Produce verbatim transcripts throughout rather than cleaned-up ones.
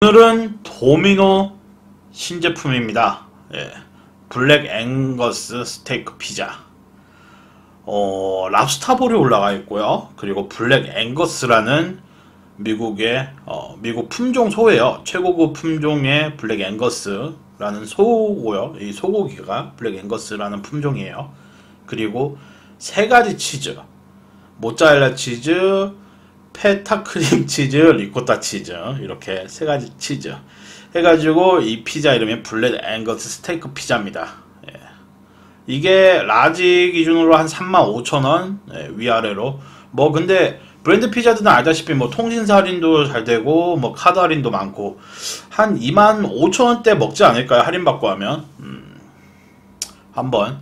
오늘은 도미노 신제품입니다. 예, 블랙 앵거스 스테이크 피자. 어, 랍스타볼이 올라가 있고요. 그리고 블랙 앵거스라는 미국의 어, 미국 품종 소예요. 최고급 품종의 블랙 앵거스라는 소고요. 이 소고기가 블랙 앵거스라는 품종이에요. 그리고 세 가지 치즈, 모짜렐라 치즈, 페타 크림 치즈, 리코타 치즈, 이렇게 세 가지 치즈 해가지고 이 피자 이름이 블랙 앵거스 스테이크 피자입니다. 예. 이게 라지 기준으로 한 삼만 오천 원, 예, 위아래로. 뭐 근데 브랜드 피자들은 알다시피 뭐 통신사 할인도 잘 되고 뭐 카드 할인도 많고 한 이만 오천 원대 먹지 않을까요? 할인 받고 하면. 음, 한번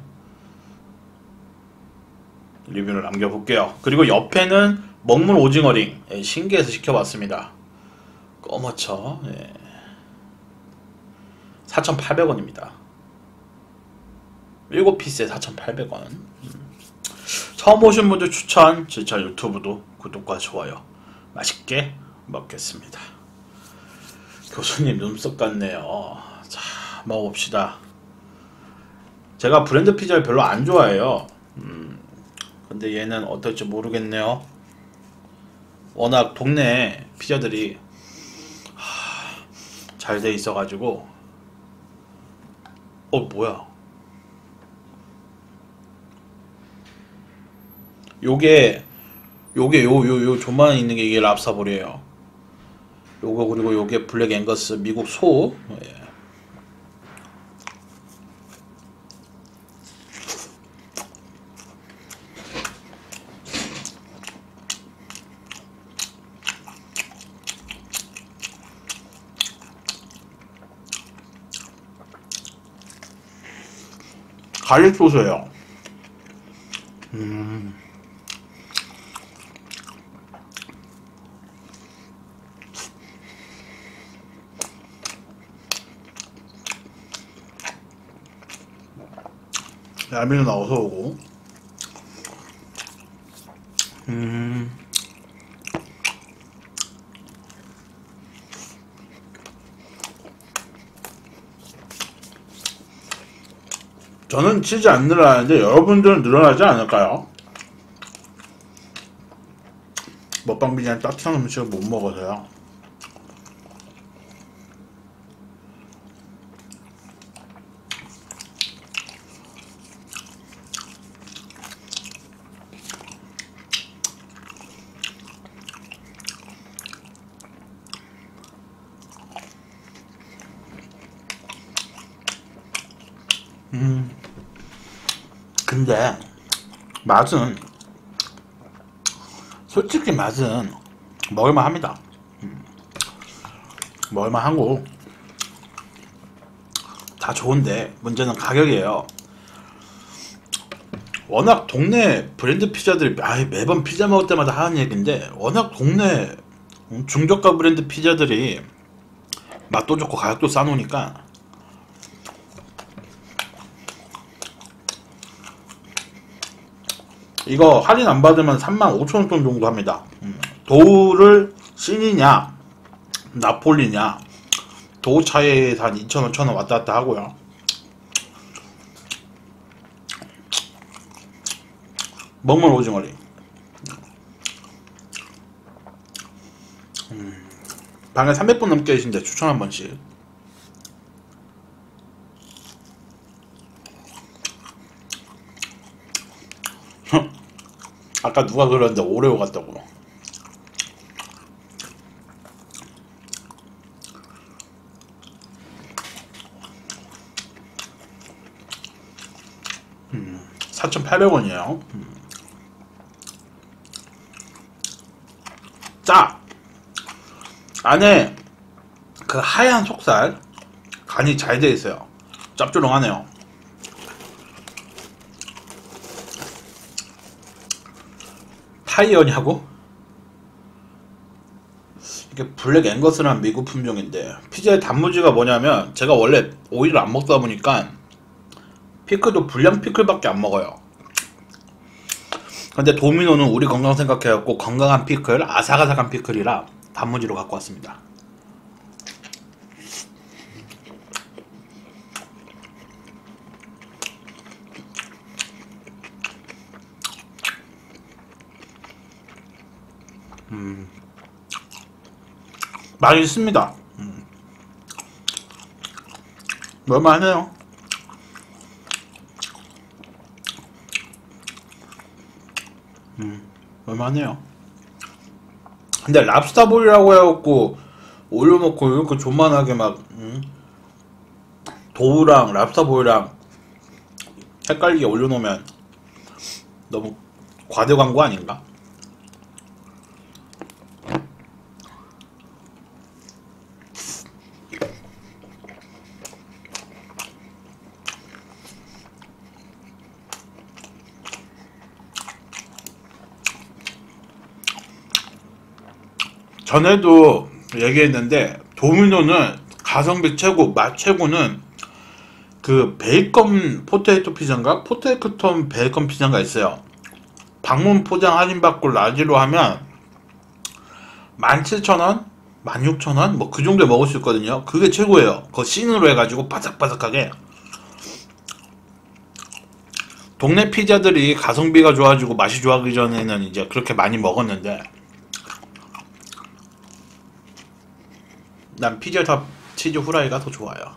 리뷰를 남겨볼게요. 그리고 옆에는 먹물 오징어링, 예, 신기해서 시켜봤습니다. 꺼머쳐. 예. 사천팔백 원입니다. 일곱 피스에 사천팔백 원. 음. 처음 오신 분들 추천, 진짜 유튜브도 구독과 좋아요. 맛있게 먹겠습니다. 교수님 눈썹 같네요. 자, 먹어봅시다. 제가 브랜드 피자를 별로 안 좋아해요. 음, 근데 얘는 어떨지 모르겠네요. 워낙 동네 피자들이 잘 돼 있어가지고. 어, 뭐야? 요게 요게 요 요 요 조만히 있는 게 이게 랍스타볼이에요. 요거 그리고 요게 블랙 앵거스 미국 소. 예. 갈릭 소스예요. 음. 야미는 나와서 오고. 음. 저는 치즈 안 늘어나는데 여러분들은 늘어나지 않을까요? 먹방 비디오는 따뜻한 음식을 못 먹어서요. 음. 근데 맛은 솔직히 맛은 먹을만 합니다. 음. 먹을만 하고 다 좋은데 문제는 가격이에요. 워낙 동네 브랜드 피자들이 아이, 매번 피자 먹을 때마다 하는 얘기인데 워낙 동네 중저가 브랜드 피자들이 맛도 좋고 가격도 싸놓으니까 이거 할인 안 받으면 삼만 오천 원 돈 정도 합니다. 음. 도우를 신이냐 나폴리냐 도우 차이에서 한 이천 원 천 원 왔다 갔다 하고요. 먹물 오징어리. 음. 방에 삼백 분 넘게 계신데 추천 한 번씩. 아까 누가 그러는데 오레오 같다고. 음, 사천팔백 원이에요. 음. 짜! 안에 그 하얀 속살 간이 잘 돼 있어요. 짭조름하네요. 타이어냐고? 이게 블랙 앵거스라는 미국 품종인데 피자의 단무지가 뭐냐면 제가 원래 오이를 안 먹다 보니까 피클도 불량 피클밖에 안 먹어요. 근데 도미노는 우리 건강 생각해갖고 건강한 피클, 아삭아삭한 피클이라 단무지로 갖고 왔습니다. 음, 맛있습니다. 음, 얼마하네요. 음, 얼마하네요. 근데 랍스타볼이라고 해갖고 올려놓고 이렇게 존만하게 막 음, 도우랑 랍스타볼이랑 헷갈리게 올려놓으면 너무 과대 광고 아닌가? 전에도 얘기했는데 도미노는 가성비 최고, 맛 최고는 그 베이컨 포테이토 피자인가? 포테이토 베이컨 피자가 있어요. 방문 포장 할인받고 라지로 하면 만 칠천 원? 만 육천 원? 뭐 그 정도에 먹을 수 있거든요. 그게 최고예요. 그거 씬으로 해가지고 바삭바삭하게. 동네 피자들이 가성비가 좋아지고 맛이 좋아하기 전에는 이제 그렇게 많이 먹었는데 난 피자 탑 치즈 후라이가 더 좋아요.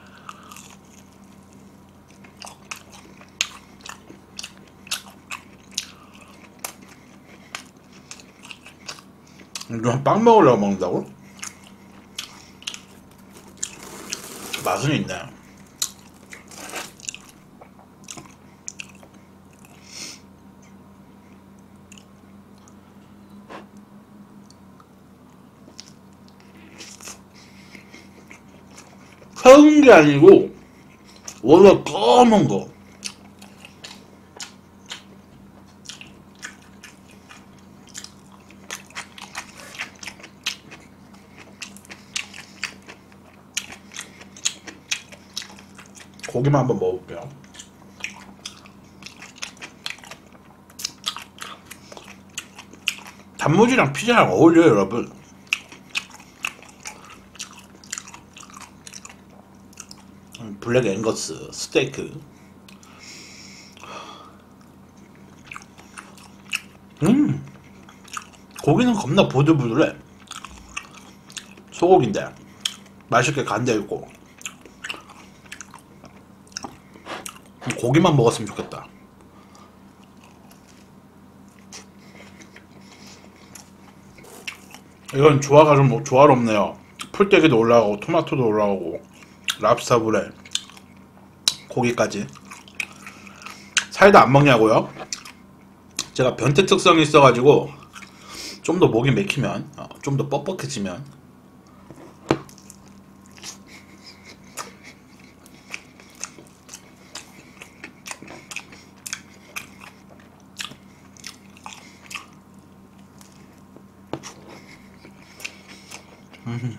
이거 빵 먹으려고 먹는다고? 맛은 있네. 새운 게 아니고 원래 검은 거. 고기만 한번 먹어볼게요. 단무지랑 피자랑 어울려요, 여러분. 블랙 앵거스 스테이크. 음 고기는 겁나 보들보들해. 소고기인데 맛있게 간대있고. 고기만 먹었으면 좋겠다. 이건 조화가 좀 조화롭네요. 풀떼기도 올라가고 토마토도 올라가고 랍스타블에 고기까지. 사이다 안 먹냐고요? 제가 변태 특성이 있어가지고 좀 더 목이 맥히면 어, 좀 더 뻑뻑해지면 음.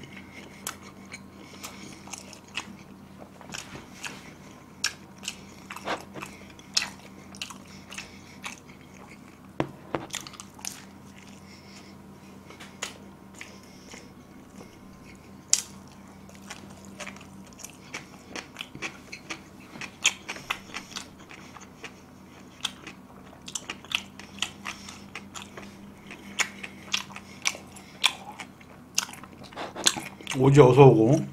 오지 어서오고.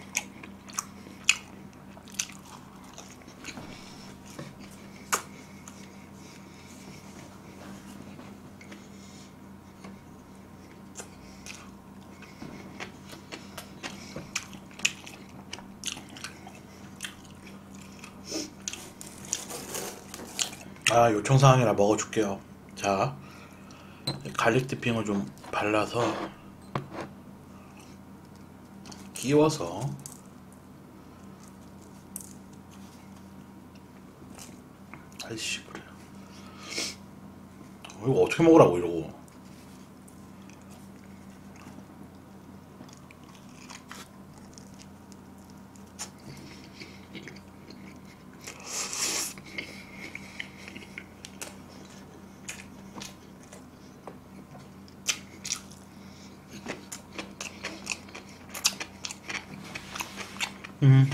아, 요청사항이라 먹어줄게요. 자, 갈릭 디핑을 좀 발라서 끼워서 아이씨 그래. 어, 이거 어떻게 먹으라고 이러고. 음.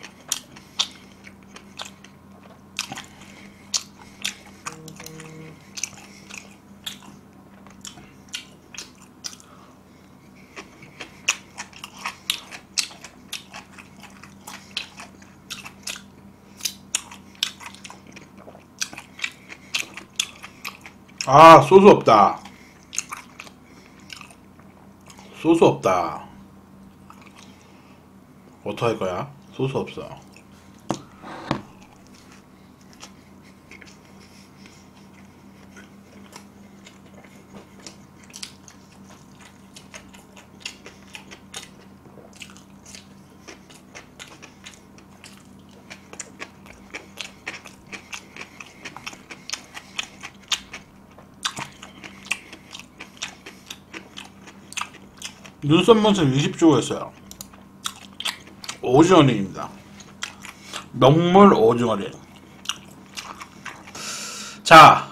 아, 소스 없다. 소스 없다. 어떡할 거야? 소스 없어. 눈썹 문신 이십 주고였어요. 오징어링입니다. 명물 오징어링. 자,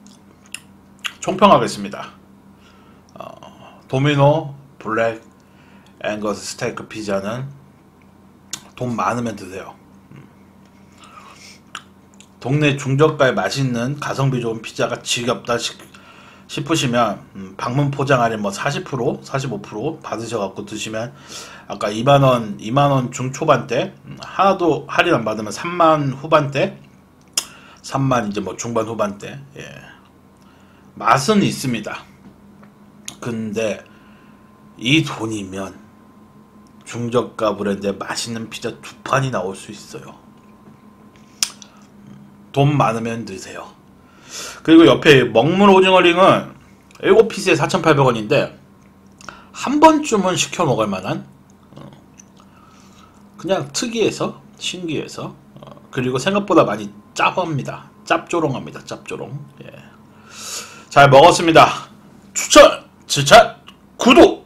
총평하겠습니다. 어, 도미노 블랙 앵거스 스테이크 피자는 돈 많으면 드세요. 동네 중저가에 맛있는 가성비 좋은 피자가 지겹다 싶으시면 음, 방문 포장 할인 뭐 사십 퍼센트, 사십오 퍼센트 받으셔갖고 드시면 아까 이만원, 이만원 중초반대 음, 하나도 할인 안 받으면 삼만 후반대, 삼만 이제 뭐 중반 후반대. 예. 맛은 있습니다. 근데 이 돈이면 중저가 브랜드의 맛있는 피자 두 판이 나올 수 있어요. 돈 많으면 드세요. 그리고 옆에 먹물 오징어링은 일곱 피스에 사천팔백 원인데 한 번쯤은 시켜 먹을 만한 그냥 특이해서 신기해서 그리고 생각보다 많이 짭합니다. 짭조름합니다. 짭조름. 예. 잘 먹었습니다. 추천, 추천, 구독!